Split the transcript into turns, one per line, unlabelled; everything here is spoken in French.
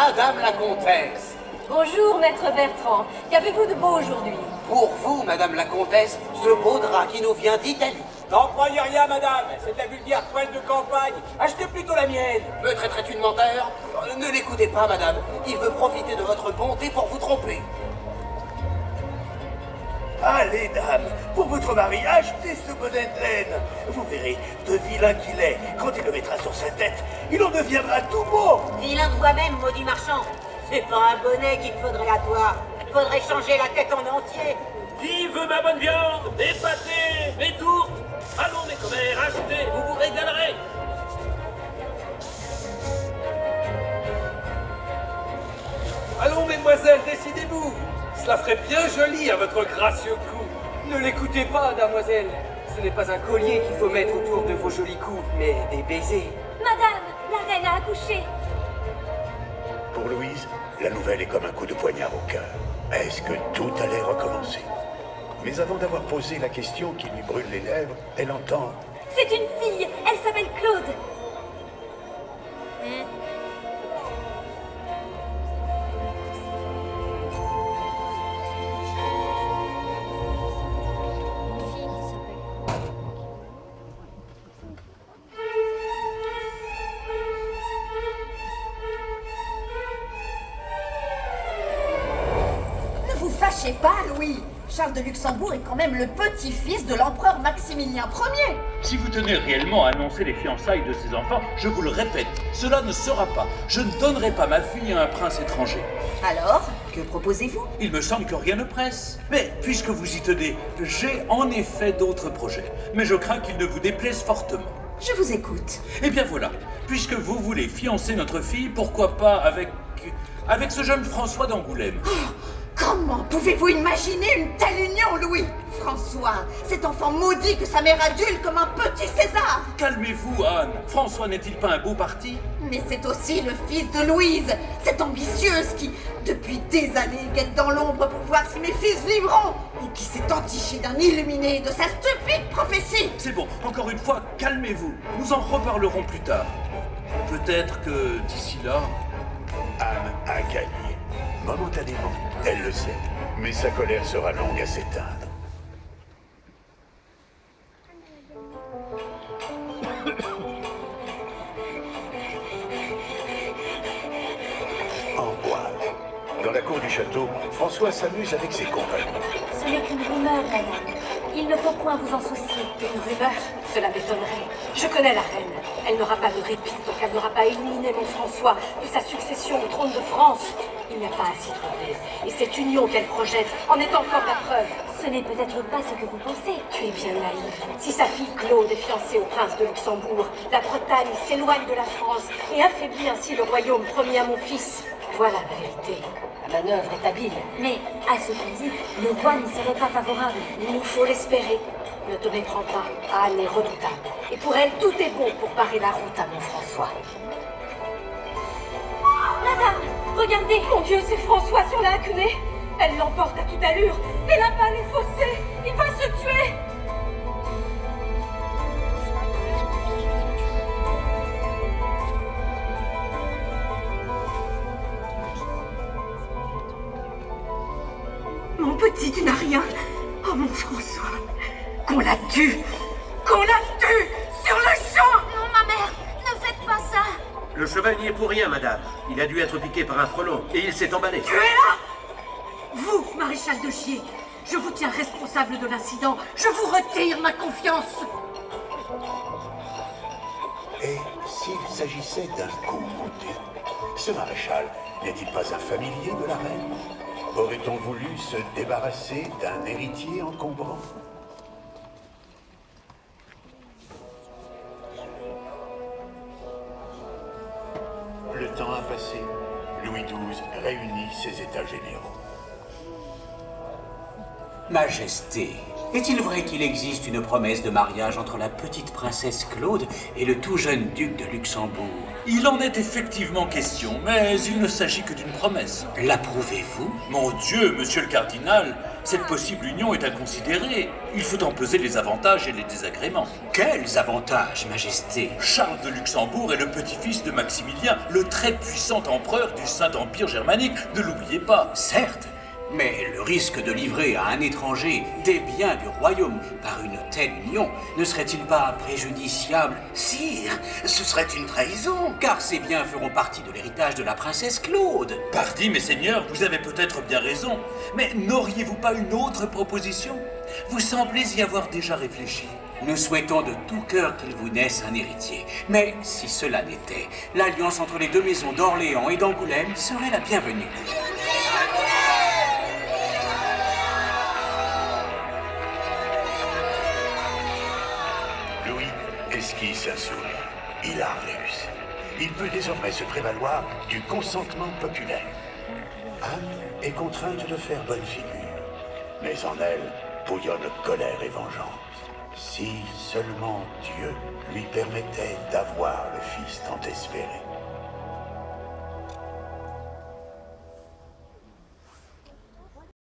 Madame la Comtesse.
Bonjour, maître Bertrand. Qu'avez-vous de beau aujourd'hui?
Pour vous, Madame la Comtesse, ce beau drap qui nous vient d'Italie.
N'en croyez rien, madame. C'est de la vulgaire toile de campagne. Achetez plutôt la mienne.
Me traiterait-il de menteur? Ne l'écoutez pas, madame. Il veut profiter de votre bonté pour vous tromper.
Allez, dame, pour votre mari, achetez ce bonnet de laine. Vous verrez, de vilain qu'il est, quand il le mettra sur sa tête, il en deviendra tout beau.
Vilain toi-même, maudit marchand. C'est pas un bonnet qu'il te faudrait à toi. Faudrait changer la tête en entier.
Qui veut ma bonne viande, mes pâtés, mes tourtes? Allons, mes commères, achetez, vous vous régalerez.
Allons, mesdemoiselles, décidez-vous. Cela ferait bien joli à votre gracieux cou.
Ne l'écoutez pas, damoiselle. Ce n'est pas un collier qu'il faut mettre autour de vos jolis coups, mais des baisers.
Madame, la reine a accouché.
Pour Louise, la nouvelle est comme un coup de poignard au cœur. Est-ce que tout allait recommencer? Mais avant d'avoir posé la question qui lui brûle les lèvres, elle entend...
C'est une fille. Elle s'appelle Claude.
Ne vous fâchez pas, Louis. Charles de Luxembourg est quand même le petit-fils de l'empereur Maximilien Ier.
Si vous tenez réellement à annoncer les fiançailles de ces enfants, je vous le répète, cela ne sera pas. Je ne donnerai pas ma fille à un prince étranger.
Alors, que proposez-vous?
Il me semble que rien ne presse. Mais puisque vous y tenez, j'ai en effet d'autres projets. Mais je crains qu'ils ne vous déplaisent fortement.
Je vous écoute.
Eh bien voilà, puisque vous voulez fiancer notre fille, pourquoi pas avec ce jeune François d'Angoulême.
Comment pouvez-vous imaginer une telle union, Louis? François, cet enfant maudit que sa mère adule comme un petit César.
Calmez-vous, Anne. François n'est-il pas un beau parti?
Mais c'est aussi le fils de Louise, cette ambitieuse qui, depuis des années, guette dans l'ombre pour voir si mes fils vivront, et qui s'est entichée d'un illuminé de sa stupide prophétie.
C'est bon, encore une fois, calmez-vous. Nous en reparlerons plus tard. Peut-être que d'ici là...
Anne a gagné. Momentanément, elle le sait, mais sa colère sera longue à s'éteindre. En bois. Dans la cour du château, François s'amuse avec ses compagnons.
Ce n'est qu'une rumeur, madame. Il ne faut point vous en soucier. Une rumeur? Cela m'étonnerait. Je connais la reine. Elle n'aura pas de répit tant qu'elle n'aura pas éliminé mon François de sa succession au trône de France. Il n'y a pas à s'y tromper. Et cette union qu'elle projette en est encore la preuve. Ce n'est peut-être pas ce que vous pensez. Tu es bien naïve. Si sa fille Claude est fiancée au prince de Luxembourg, la Bretagne s'éloigne de la France et affaiblit ainsi le royaume promis à mon fils. Voilà la vérité. La manœuvre est habile. Mais, à ce principe, le roi n'y serait pas favorable. Il nous faut l'espérer. Ne te méprends pas. Anne est redoutable. Et pour elle, tout est bon pour barrer la route à mon François. Madame, regardez. Mon Dieu, c'est François sur la Hacquenée. Elle l'emporte à toute allure. Et la balle est faussée. Il va se tuer. Mon petit, tu n'as rien. Oh, mon François. Qu'on la tue. Qu'on la tue sur le champ.
Non, ma mère, ne faites pas ça.
Le cheval n'y est pour rien, madame. Il a dû être piqué par un frelon et il s'est emballé.
Tu es là. Vous, maréchal de Gier, je vous tiens responsable de l'incident. Je vous retire ma confiance.
Et s'il s'agissait d'un coup monté, ce maréchal n'est-il pas un familier de la reine? Aurait-on voulu se débarrasser d'un héritier encombrant? Le temps a passé. Louis XII réunit ses états généraux.
Majesté,
Est-il vrai qu'il existe une promesse de mariage entre la petite princesse Claude et le tout jeune duc de Luxembourg?
Il en est effectivement question, mais il ne s'agit que d'une promesse.
L'approuvez-vous?
Mon Dieu, monsieur le cardinal, cette possible union est à considérer. Il faut en peser les avantages et les désagréments.
Quels avantages, Majesté?
Charles de Luxembourg est le petit-fils de Maximilien, le très puissant empereur du Saint-Empire germanique, ne l'oubliez pas.
Certes, mais le risque de livrer à un étranger des biens du royaume par une telle union ne serait-il pas préjudiciable?
Sire, ce serait une trahison.
Car ces biens feront partie de l'héritage de la princesse Claude.
Pardi, mes seigneurs, vous avez peut-être bien raison, mais n'auriez-vous pas une autre proposition? Vous semblez y avoir déjà réfléchi.
Nous souhaitons de tout cœur qu'il vous naisse un héritier. Mais si cela n'était, l'alliance entre les deux maisons d'Orléans et d'Angoulême serait la bienvenue.
Louis esquisse un sourire. Il a réussi. Il peut désormais se prévaloir du consentement populaire. Anne est contrainte de faire bonne figure, mais en elle bouillonne colère et vengeance. Si seulement Dieu lui permettait d'avoir le fils tant espéré.